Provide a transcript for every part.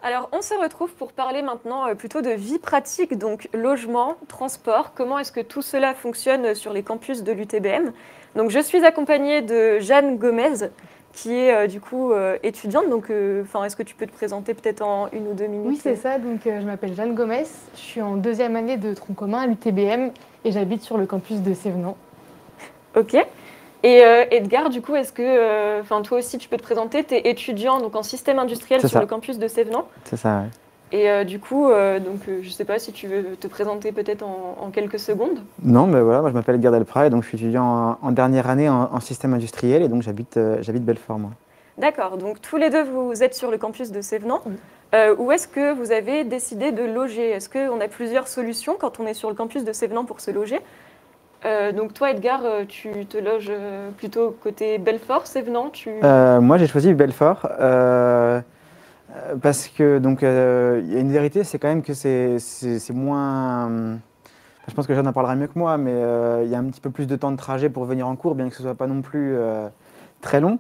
Alors, on se retrouve pour parler maintenant plutôt de vie pratique, donc logement, transport. Comment est-ce que tout cela fonctionne sur les campus de l'UTBM? Donc, je suis accompagnée de Jeanne Gomez, qui est étudiante. Donc, est-ce que tu peux te présenter peut-être en 1 ou 2 minutes? Oui, c'est ça. Donc, je m'appelle Jeanne Gomez. Je suis en deuxième année de tronc commun à l'UTBM et j'habite sur le campus de Sévenant. Ok. Et Edgar, du coup, est-ce que, toi aussi, tu peux te présenter? Tu es étudiant donc, en système industriel C'est sur le ça, campus de Sévenant. c'est ça, ouais. Et je ne sais pas si tu veux te présenter peut-être en quelques secondes. Non, mais voilà, moi je m'appelle Edgar Delprat et donc je suis étudiant en dernière année en système industriel et donc j'habite Belfort, moi. D'accord, donc tous les deux, vous êtes sur le campus de Sévenant. Oui. Où est-ce que vous avez décidé de loger? Est-ce qu'on a plusieurs solutions quand on est sur le campus de Sévenant pour se loger? Donc toi, Edgar, tu te loges plutôt côté Belfort, Sévenant Moi j'ai choisi Belfort parce que donc il y a une vérité, c'est quand même que c'est moins. Je pense que Jeanne en parlera mieux que moi, mais il y a un petit peu plus de temps de trajet pour venir en cours, bien que ce soit pas non plus très long.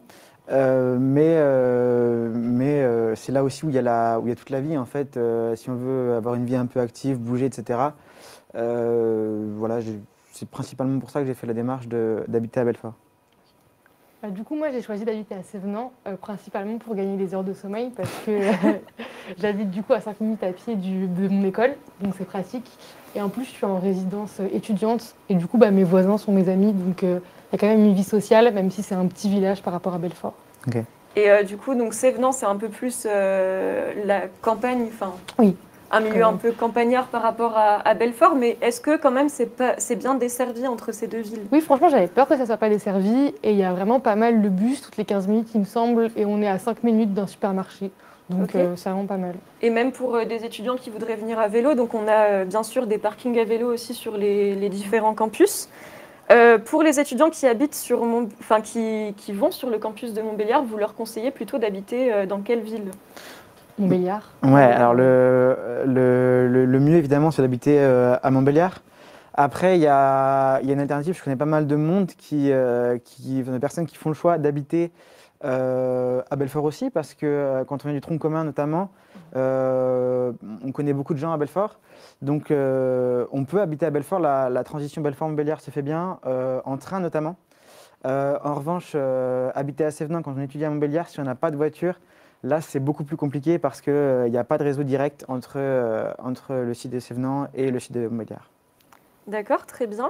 Mais c'est là aussi où où il y a toute la vie en fait. Si on veut avoir une vie un peu active, bouger, etc. Voilà, c'est principalement pour ça que j'ai fait la démarche d'habiter à Belfort. Du coup, moi, j'ai choisi d'habiter à Sévenant, principalement pour gagner des heures de sommeil parce que j'habite du coup à 5 minutes à pied de mon école, donc c'est pratique. Et en plus, je suis en résidence étudiante et du coup, mes voisins sont mes amis, donc il y a quand même une vie sociale, même si c'est un petit village par rapport à Belfort. Ok. Et donc Sévenant, c'est un peu plus la campagne, Oui. un milieu un peu campagnard par rapport à Belfort, mais est-ce que quand même c'est bien desservi entre ces deux villes? Oui, franchement, j'avais peur que ça ne soit pas desservi. Et il y a vraiment pas mal de bus, toutes les 15 minutes, il me semble. Et on est à 5 minutes d'un supermarché. Donc, Ok. c'est vraiment pas mal. Et même pour des étudiants qui voudraient venir à vélo, donc on a bien sûr des parkings à vélo aussi sur les différents campus. Pour les étudiants qui habitent qui vont sur le campus de Montbéliard, vous leur conseillez plutôt d'habiter dans quelle ville? Montbéliard. Ouais, alors le mieux évidemment c'est d'habiter à Montbéliard. Après, il y a une alternative, je connais pas mal de monde de personnes qui font le choix d'habiter à Belfort aussi, parce que quand on vient du tronc commun notamment, on connaît beaucoup de gens à Belfort. Donc on peut habiter à Belfort, la transition Belfort-Montbéliard se fait bien, en train notamment. En revanche, habiter à Sévenant quand on étudie à Montbéliard, si on n'a pas de voiture, là c'est beaucoup plus compliqué parce qu'il n'y a pas de réseau direct entre le site de Sévenant et le site de Montbéliard. D'accord, très bien.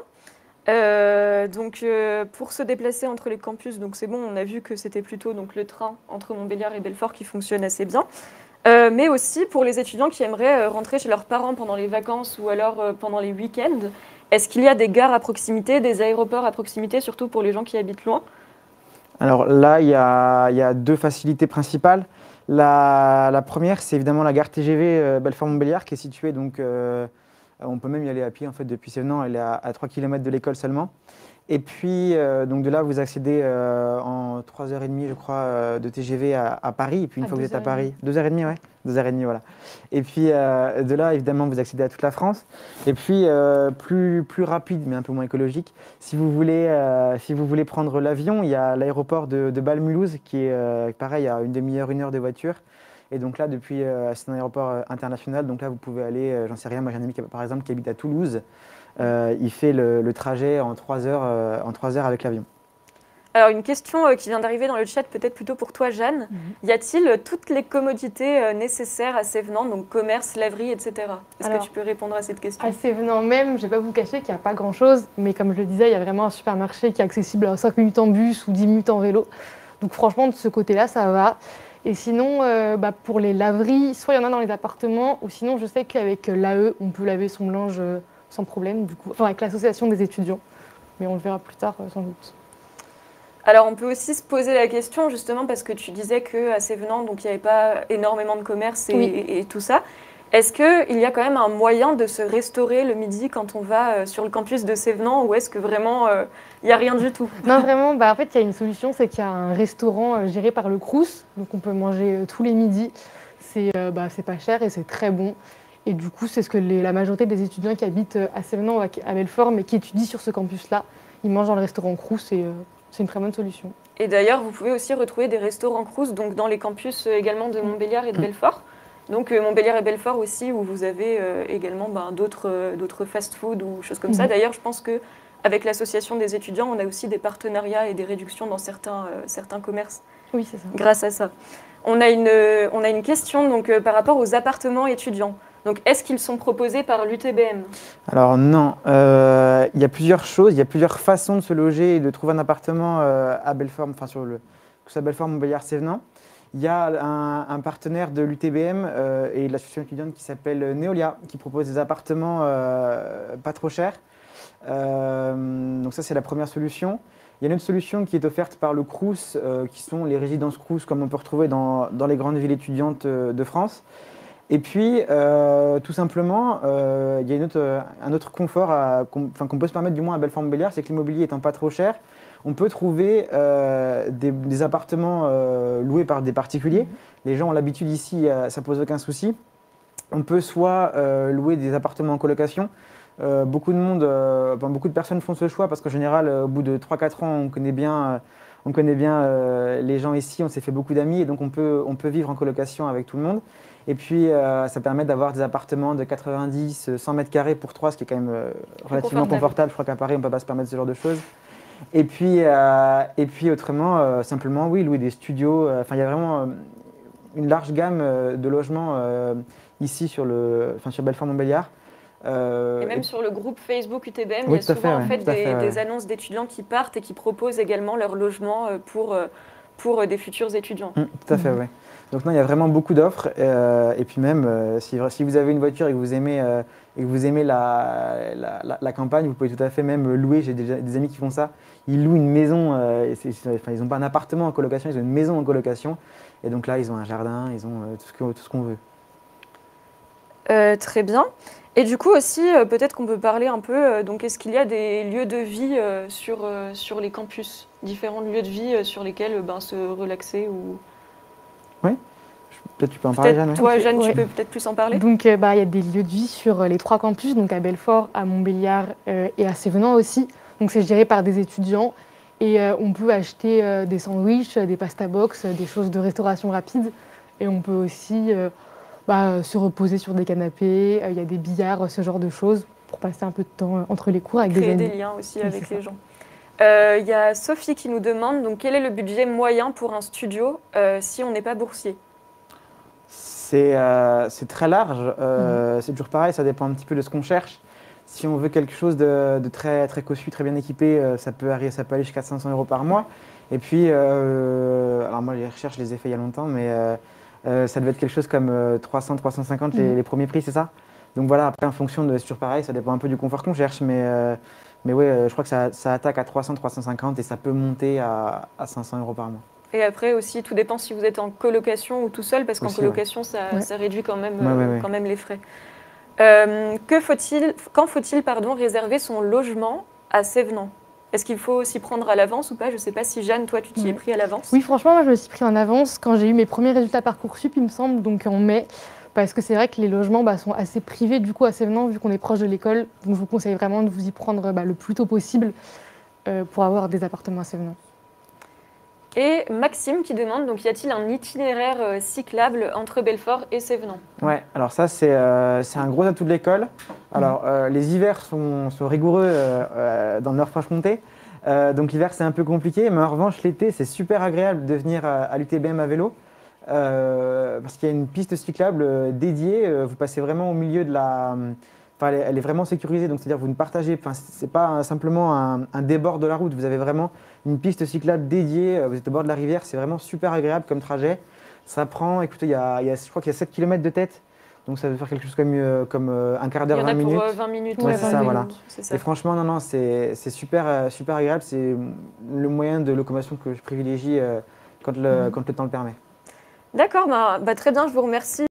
Pour se déplacer entre les campus, donc c'est bon, on a vu que c'était plutôt donc, le train entre Montbéliard et Belfort qui fonctionne assez bien. Mais aussi pour les étudiants qui aimeraient rentrer chez leurs parents pendant les vacances ou alors pendant les week-ends, est-ce qu'il y a des gares à proximité, des aéroports à proximité, surtout pour les gens qui habitent loin? Alors là, il y a deux facilités principales. La première, c'est évidemment la gare TGV Belfort-Montbéliard qui est située donc on peut même y aller à pied en fait depuis Sévenant, elle est à 3 km de l'école seulement. Et puis donc de là vous accédez en 3h30 je crois de TGV à Paris. Et puis une fois que vous êtes à Paris, 2h30 ouais, 2h30 voilà. Et puis de là évidemment vous accédez à toute la France. Et puis plus rapide mais un peu moins écologique, si vous voulez prendre l'avion, il y a l'aéroport de Bâle-Mulhouse qui est pareil à une demi-heure, 1 heure de voiture. Et donc là, c'est un aéroport international, donc là, vous pouvez aller, j'en sais rien, moi j'ai un ami par exemple qui habite à Toulouse, il fait le trajet en 3 heures, avec l'avion. Alors une question qui vient d'arriver dans le chat, peut-être plutôt pour toi Jeanne. Y a-t-il toutes les commodités nécessaires à Sévenant, donc commerce, laverie, etc. Est-ce que tu peux répondre à cette question? À Sévenant même, je ne vais pas vous cacher qu'il n'y a pas grand-chose, mais comme je le disais, il y a vraiment un supermarché qui est accessible à 5 minutes en bus ou 10 minutes en vélo. Donc franchement, de ce côté-là, ça va. Et sinon, pour les laveries, soit il y en a dans les appartements, ou sinon je sais qu'avec l'AE, on peut laver son linge sans problème, du coup, enfin avec l'association des étudiants. Mais on le verra plus tard, sans doute. Alors on peut aussi se poser la question justement parce que tu disais qu'à Sévenant, donc il n'y avait pas énormément de commerce et tout ça. Est-ce qu'il y a quand même un moyen de se restaurer le midi quand on va sur le campus de Sévenant ou est-ce que vraiment il n'y a rien du tout? Non, vraiment, en fait, il y a une solution, c'est qu'il y a un restaurant géré par le Crous, donc on peut manger tous les midis. C'est pas cher et c'est très bon. Et du coup, c'est ce que la majorité des étudiants qui habitent à Sévenant ou à Belfort, mais qui étudient sur ce campus-là, ils mangent dans le restaurant Crous et c'est une très bonne solution. Et d'ailleurs, vous pouvez aussi retrouver des restaurants Crous donc dans les campus également de Montbéliard et de Belfort. Donc Montbéliard et Belfort aussi, où vous avez également d'autres fast-food ou choses comme ça. D'ailleurs, je pense qu'avec l'association des étudiants, on a aussi des partenariats et des réductions dans certains commerces. Oui, c'est ça. Grâce à ça. On a une question donc, par rapport aux appartements étudiants. Donc, est-ce qu'ils sont proposés par l'UTBM? Alors non, il y a plusieurs choses, il y a plusieurs façons de se loger et de trouver un appartement à Belfort, enfin que ce soit Belfort, Montbéliard, Sévenant. Il y a un partenaire de l'UTBM et de l'association étudiante qui s'appelle Neolia, qui propose des appartements pas trop chers. Donc ça, c'est la première solution. Il y a une autre solution qui est offerte par le Crous, qui sont les résidences Crous, comme on peut retrouver dans les grandes villes étudiantes de France. Et puis, tout simplement, il y a un autre confort qu'on peut se permettre, du moins à Belfort-Montbéliard, c'est que l'immobilier étant pas trop cher, on peut trouver des appartements loués par des particuliers. Les gens ont l'habitude ici, ça pose aucun souci. On peut soit louer des appartements en colocation. Beaucoup de personnes font ce choix parce qu'en général, au bout de 3-4 ans, on connaît bien les gens ici, on s'est fait beaucoup d'amis et donc on peut vivre en colocation avec tout le monde. Et puis, ça permet d'avoir des appartements de 90, 100 mètres carrés pour 3, ce qui est quand même relativement confortable. Je crois qu'à Paris, on ne peut pas se permettre ce genre de choses. Et puis autrement, simplement, oui, louer des studios. Enfin, il y a vraiment une large gamme de logements ici sur Belfort-Montbéliard. Et même sur le groupe Facebook UTBM, il y a souvent des annonces d'étudiants qui partent et qui proposent également leur logement pour des futurs étudiants. Tout à fait, oui. Donc non, il y a vraiment beaucoup d'offres. Et puis même, si vous avez une voiture et que vous aimez, la campagne, vous pouvez tout à fait même louer. J'ai des amis qui font ça. Ils louent une maison. Ils n'ont pas un appartement en colocation, ils ont une maison en colocation. Et donc là, ils ont un jardin, ils ont tout ce qu'on veut. Très bien. Et du coup aussi, peut-être qu'on peut parler un peu, donc est-ce qu'il y a des lieux de vie sur les campus, différents lieux de vie sur lesquels se relaxer ou... Oui, peut-être tu peux en parler, Jeanne. Toi, Jeanne, tu peux peut-être plus en parler. Donc, il y a des lieux de vie sur les 3 campus, donc à Belfort, à Montbéliard et à Sévenant aussi. Donc, c'est géré par des étudiants et on peut acheter des sandwichs, des pasta box, des choses de restauration rapide. Et on peut aussi se reposer sur des canapés. Il y a des billards, ce genre de choses pour passer un peu de temps entre les cours avec des amis. Créer des liens aussi avec les gens. Il y a Sophie qui nous demande donc, quel est le budget moyen pour un studio si on n'est pas boursier? C'est très large. C'est toujours pareil, ça dépend un petit peu de ce qu'on cherche. Si on veut quelque chose de très, très cossu, très bien équipé, ça peut aller jusqu'à 500 € par mois. Et puis, alors moi les recherches, je les ai fait il y a longtemps, mais ça devait être quelque chose comme 300, 350 les premiers prix, c'est ça? Donc voilà, après en fonction c'est toujours pareil, ça dépend un peu du confort qu'on cherche, mais ouais, je crois que ça attaque à 300, 350 et ça peut monter à 500 € par mois. Et après aussi, tout dépend si vous êtes en colocation ou tout seul, parce qu'en colocation, ça réduit quand même, quand même les frais. Quand faut-il réserver son logement à Sévenant? Est-ce qu'il faut s'y prendre à l'avance ou pas? Je ne sais pas si Jeanne, toi, tu t'y es pris à l'avance. Oui, franchement, moi, je me suis pris en avance quand j'ai eu mes premiers résultats Parcoursup, il me semble, donc en mai. Parce que c'est vrai que les logements sont assez privés du coup à Sévenant, vu qu'on est proche de l'école. Donc je vous conseille vraiment de vous y prendre le plus tôt possible pour avoir des appartements à Sévenant. Et Maxime qui demande, donc y a-t-il un itinéraire cyclable entre Belfort et Sévenant? Ouais, alors ça c'est un gros atout de l'école. Alors les hivers sont rigoureux dans le Nord-Franche-Comté. Donc l'hiver c'est un peu compliqué, mais en revanche l'été c'est super agréable de venir à l'UTBM à vélo. Parce qu'il y a une piste cyclable dédiée, vous passez vraiment au milieu de la... Enfin, elle est vraiment sécurisée, donc c'est-à-dire que vous ne partagez... Enfin, c'est pas simplement un débord de la route, vous avez vraiment une piste cyclable dédiée, vous êtes au bord de la rivière, c'est vraiment super agréable comme trajet. Ça prend, écoutez, je crois qu'il y a 7 km de tête, donc ça veut faire quelque chose comme un quart d'heure, 20 minutes. Il y en a pour 20 minutes. Ouais, c'est ça, voilà. Ça. Et franchement, non, c'est super, super agréable, c'est le moyen de locomotion que je privilégie quand le temps le permet. D'accord, très bien, je vous remercie.